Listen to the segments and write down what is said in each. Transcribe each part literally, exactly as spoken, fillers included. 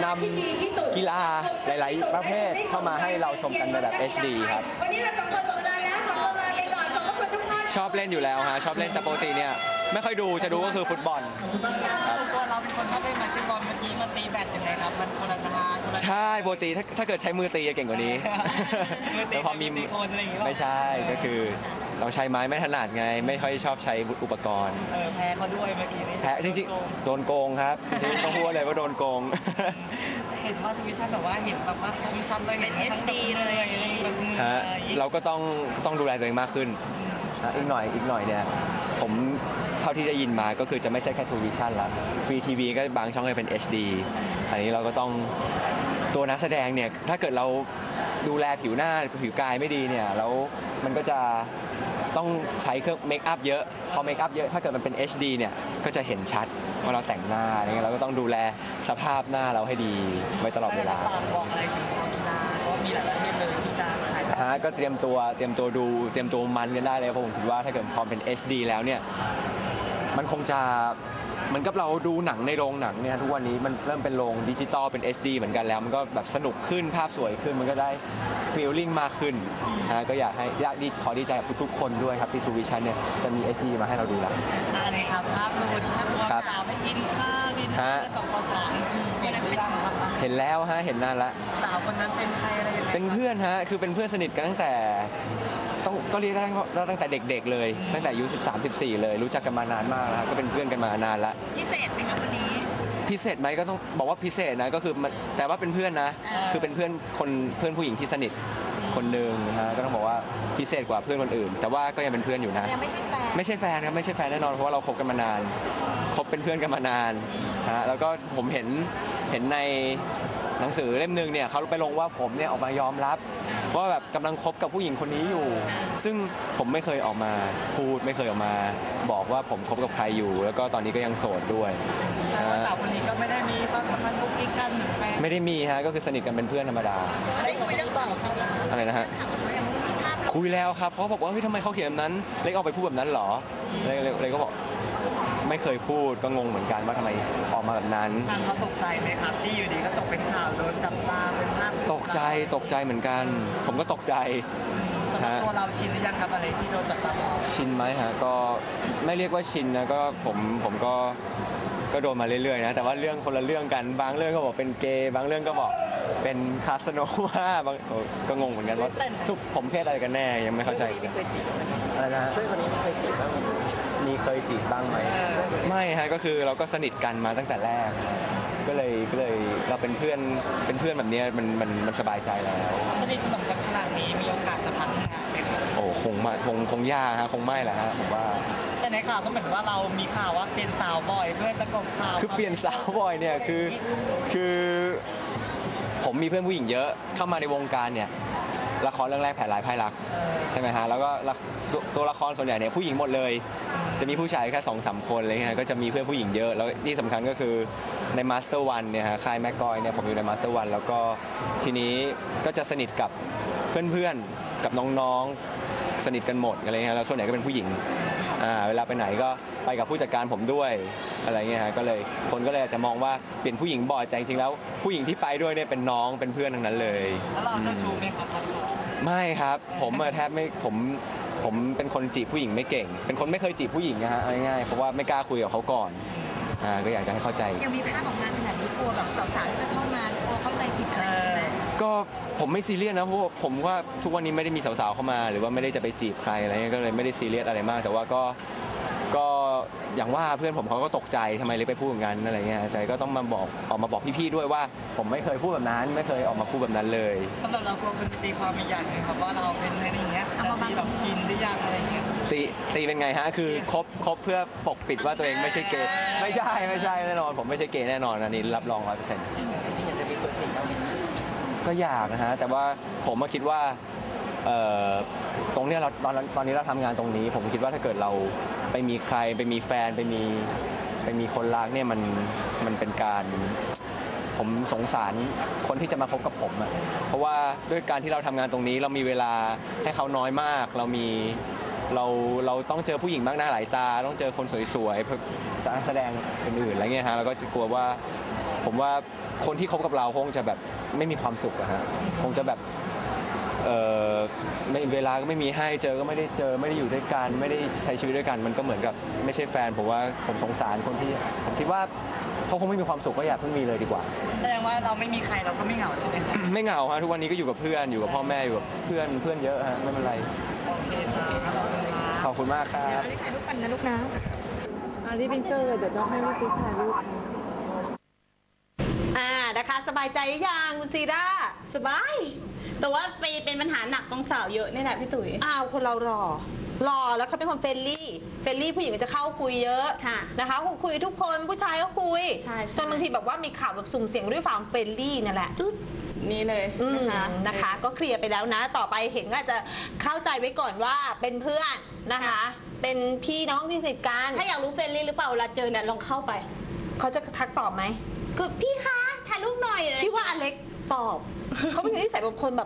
นำกีฬาหลายๆประเภทเข้ามาให้เราชมกันในแบบ เอช ดี ครับวันนี้เราสองคนหมดเวลาแล้วสองคนลาไปก่อนขอบคุณทุกท่านชอบเล่นอยู่แล้วฮะชอบเล่นแต่ปกติเนี่ยไม่ค่อยดูจะดูก็คือฟุตบอลครับตัวเราเป็นคนชอบเล่นบาสเกตบอลเมื่อกี้มาตีแบดยังไงครับมันคนละทางใช่ปกติถ้าถ้าเกิดใช้มือตีจะเก่งกว่านี้แต่พอมีไม่ใช่ก็คือเราใช้ไม้ไม่ถนัดไงไม่ค่อยชอบใช้อุปกรณ์เออแพ้เขาด้วยเมื่อกี้นี้แพ้จริงๆโดนโกงครับจริงๆต้องพูดเลยว่าโดนโกงเห็นว่าทูวิชั่นแบบว่าเห็นแบบว่าทูวิชั่นเลยเห็นเอส ดี เลยฮะเราก็ต้องต้องดูแลตัวเองมากขึ้นอีกหน่อยอีกหน่อยเนี่ยผมเท่าที่ได้ยินมาก็คือจะไม่ใช่แค่ทูวิชั่นละฟรีทีวีก็บางช่องจะเป็น เอช ดี อันนี้เราก็ต้องตัวนักแสดงเนี่ยถ้าเกิดเราดูแลผิวหน้าผิวกายไม่ดีเนี่ยแล้วมันก็จะต้องใช้เครื่องเมคอัพเยอะพอเมคอัพเยอะถ้าเกิดมันเป็น เอช ดี เนี่ยก็จะเห็นชัดว่าเราแต่งหน้าอะไรเงี้ยเราก็ต้องดูแลสภาพหน้าเราให้ดีไว้ตลอดเวลาบอกอะไรถึงกองกีฬาเพราะมีหลายประเทศเลยที่จะฮะก็เตรียมตัวเตรียมตัวดูเตรียมตัวมันกันได้เลยเพราะผมคิดว่าถ้าเกิดพอเป็น เอช ดี แล้วเนี่ยมันคงจะเหมือนกับเราดูหนังในโรงหนังเนี่ยทุกวันนี้มันเริ่มเป็นโรงดิจิตอลเป็น เอช ดี เหมือนกันแล้วมันก็แบบสนุกขึ้นภาพสวยขึ้นมันก็ได้ฟีลลิ่งมากขึ้นฮะก็อยากให้อยากดีขอดีใจกับทุกๆคนด้วยครับที่ True Vision เนี่ยจะมี เอช ดี มาให้เราดูแล้วอะไรครับภาพรูปภาพรวมสาวไปกินข้าวดินเนอร์สองต่อสองเห็นเป็นเห็นแล้วฮะเห็นนานละสาวคนนั้นเป็นใครอะไรยังไงเป็นเพื่อนฮะคือเป็นเพื่อนสนิทกันตั้งแต่ต้องก็เรียกได้ตั้งแต่เด็กๆเลยตั้งแต่อายุสิบสาม สิบสี่เลยรู้จักกันมานานมากแล้วก็เป็นเพื่อนกันมานานละพิเศษไหมครับวันนี้พิเศษไหมก็ต้องบอกว่าพิเศษนะก็คือมันแต่ว่าเป็นเพื่อนนะคือเป็นเพื่อนคนเพื่อนผู้หญิงที่สนิทคนหนึ่งนะฮะก็ต้องบอกว่าพิเศษกว่าเพื่อนคนอื่นแต่ว่าก็ยังเป็นเพื่อนอยู่นะยังไม่ใช่แฟนไม่ใช่แฟนครับไม่ใช่แฟนแน่นอนเพราะว่าเราคบกันมานานคบเป็นเพื่อนกันมานานฮะแล้วก็ผมเห็นเห็นในหนังสือเล่มนึงเนี่ยเขาไปลงว่าผมเนี่ยออกมายอมรับว่าแบบกำลังคบกับผู้หญิงคนนี้อยู่ซึ่งผมไม่เคยออกมาพูดไม่เคยออกมาบอกว่าผมคบกับใครอยู่แล้วก็ตอนนี้ก็ยังโสดด้วยแต่ว่าสาวคนนี้ก็ไม่ได้มีความสัมพันธ์กุ๊กกิ๊กกันเหมือนแฟนไม่ได้มีฮะก็คือสนิทกันเป็นเพื่อนธรรมดาได้คุยเรื่องต่อเขาอะไรนะฮะคุยแล้วครับเขาบอกว่าเฮ้ยทำไมเขาเขียนแบบนั้นเล็กเอาไปพูดแบบนั้นหรอเล็กเล็กก็บอกไม่เคยพูดก็งงเหมือนกันว่าทำไมออกมาแบบนั้นทางเขาตกใจไหมครับที่อยู่ดีก็ตกเป็นข่าวโดนจับตาเป็นภาพตกใจตกใจเหมือนกันผมก็ตกใจสำหรับตัวเราชินหรือยังครับอะไรที่โดนจับตามองชินไหมฮะก็ไม่เรียกว่าชินนะก็ผมผมก็ก็โดนมาเรื่อยๆนะแต่ว่าเรื่องคนละเรื่องกันบางเรื่องก็บอกเป็นเกย์บางเรื่องก็บอกเป็นคาสโนว่าบางก็งงเหมือนกันว่าสุผมเพศอะไรกันแน่ยังไม่เข้าใจอะไรนะเพื่อนคนนี้เคยจีบบ้างมีเคยจีบบ้างไหมไม่ฮะก็คือเราก็สนิทกันมาตั้งแต่แรกก็เลยก็เลยเราเป็นเพื่อนเป็นเพื่อนแบบนี้มันมันมันสบายใจแล้วสนิทสนมกันขนาดนี้มีโอกาสจะพัฒนาไหมโอ้คงมาคงคงยากฮะคงไม่แหละฮะผมว่าแต่ในข่าวก็เหมือนว่าเรามีข่าวว่าเปลี่ยนสาวบ่อยเพื่อจะกบข่าวคือเปลี่ยนสาวบ่อยเนี่ยคือคือผมมีเพื่อนผู้หญิงเยอะเข้ามาในวงการเนี่ยละครเรื่องแรกแผลลายไพ่รักใช่ไหมฮะแล้วก็ตัวละครส่วนใหญ่เนี่ยผู้หญิงหมดเลยจะมีผู้ชายแค่สองสามคนอะไรเงี้ยก็จะมีเพื่อนผู้หญิงเยอะแล้วที่สำคัญก็คือในมาสเตอร์วันเนี่ยฮะค่ายแมกกอยเนี่ยผมอยู่ในมาสเตอร์วันแล้วก็ทีนี้ก็จะสนิทกับเพื่อนๆกับน้องๆสนิทกันหมดอะไรเงี้ยแล้วส่วนใหญ่ก็เป็นผู้หญิงอ่าเวลาไปไหนก็ไปกับผู้จัดการผมด้วยอะไรเงี้ยฮะก็เลยคนก็เลยอาจจะมองว่าเปลี่ยนผู้หญิงบ่อยแต่จริงๆแล้วผู้หญิงที่ไปด้วยเนี่ยเป็นน้องเป็นเพื่อนทั้งนั้นเลยแล้วเราจะชูไหมครับไม่ครับผมแทบไม่ผมผมเป็นคนจีบผู้หญิงไม่เก่งเป็นคนไม่เคยจีบผู้หญิงนะฮะง่ายๆเพราะว่าไม่กล้าคุยกับเขาก่อนอ่าก็อยากจะให้เข้าใจยังมีภาพออกมาขนาดนี้กลัวแบบสาวๆที่จะเข้ามากลัวเข้าใจผิดอะไรไหมก็ผมไม่ซีเรียสนะเพราะผมว่าทุกวันนี้ไม่ได้มีสาวๆเข้ามาหรือว่าไม่ได้จะไปจีบใครอะไรเงี้ยก็เลยไม่ได้ซีเรียสอะไรมากแต่ว่าก็ก็อย่างว่าเพื่อนผมเขาก็ตกใจทำไมเลยไปพูดแบบนั้นอะไรเงี้ยใจก็ต้องมาบอกออกมาบอกพี่ๆด้วยว่าผมไม่เคยพูดแบบนั้นไม่เคยออกมาพูดแบบนั้นเลยสำหรับเราควรตีความอีกอย่างนึงครับว่าเราเป็นอะไรอย่างเงี้ยเราตีแบบชินหรือยังอะไรเงี้ยตีตีเป็นไงฮะคือคบคบเพื่อปกปิดว่าตัวเองไม่ใช่เกย์ไม่ใช่ไม่ใช่แน่นอนผมไม่ใช่เกย์แน่นอนอันนี้รับรองร้อยเปอร์เซ็นต์ก็อยากนะฮะแต่ว่าผมมาคิดว่าตรงนี้เราตอนตอนนี้เราทำงานตรงนี้ผมคิดว่าถ้าเกิดเราไปมีใครไปมีแฟนไปมีไปมีคนรักเนี่ยมันมันเป็นการผมสงสารคนที่จะมาคบกับผมอ่ะเพราะว่าด้วยการที่เราทำงานตรงนี้เรามีเวลาให้เขาน้อยมากเรามีเราเราต้องเจอผู้หญิงมากหน้าหลายตาต้องเจอคนสวยๆนักแสดงอื่นๆอะไรเงี้ยฮะเราก็จะกลัวว่าผมว่าคนที่คบกับเราคงจะแบบไม่มีความสุขอะฮะคงจะแบบเออไม่เวลาก็ไม่มีให้เจอก็ไม่ได้เจอไม่ได้อยู่ด้วยกันไม่ได้ใช้ชีวิตด้วยกันมันก็เหมือนกับไม่ใช่แฟนผมว่าผมสงสารคนที่ผมคิดว่าเขาคงไม่มีความสุขก็อย่าเพิ่งมีเลยดีกว่าแสดงว่าเราไม่มีใครเราก็ไม่เหงาใช่ไหมคะไม่เหงาฮะทุกวันนี้ก็อยู่กับเพื่อนอยู่กับพ่อแม่อยู่กับเพื่อนเพื่อนเยอะฮะไม่เป็นไรโอเคครับขอบคุณมากครับอันนี้ถ่ายรูปกันนะลูกนะอันนี้เป็นเกิดเดี๋ยวต้องให้ลูกติ๊กถ่ายรูปอ่านะคะสบายใจหรือยังคุณซีร่าสบาย แต่ว่าไปเป็นปัญหาหนักตรงสาวเยอะนี่แหละพี่ตุ๋ยอ้าวคนเราหล่อหล่อแล้วเขาเป็นคนเฟรนลี่เฟรนลี่ผู้หญิงก็จะเข้าคุยเยอะค่ะนะคะคุยทุกคนผู้ชายก็คุยใช่ใช่จนบางทีแบบว่ามีข่าวแบบสุ่มเสียงด้วยความเฟรนลี่นั่นแหละจุดนี่เลยอืมนะคะนะคะ ก็เคลียร์ไปแล้วนะ ต่อไปเห็นก็อาจจะเข้าใจไว้ก่อนว่าเป็นเพื่อนนะคะ เป็นพี่น้องที่สนิทกันถ้าอยากรู้เฟรนลี่หรือเปล่าเวลาเจอเนี่ยลองเข้าไปเขาจะทักตอบไหมก็พี่คะถ่ายรูปหน่อยเลยพี่ว่าอเล็กตอบ เขาเป็นคนที่ใส่แบบคนแบบ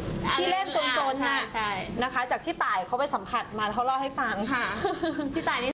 ที่เล่นโซนๆใช่น่ะใช่นะคะ จากที่ต่ายเขาไปสัมผัสมาแล้วเขาเล่าให้ฟังค่ะพี่ต่ายนี่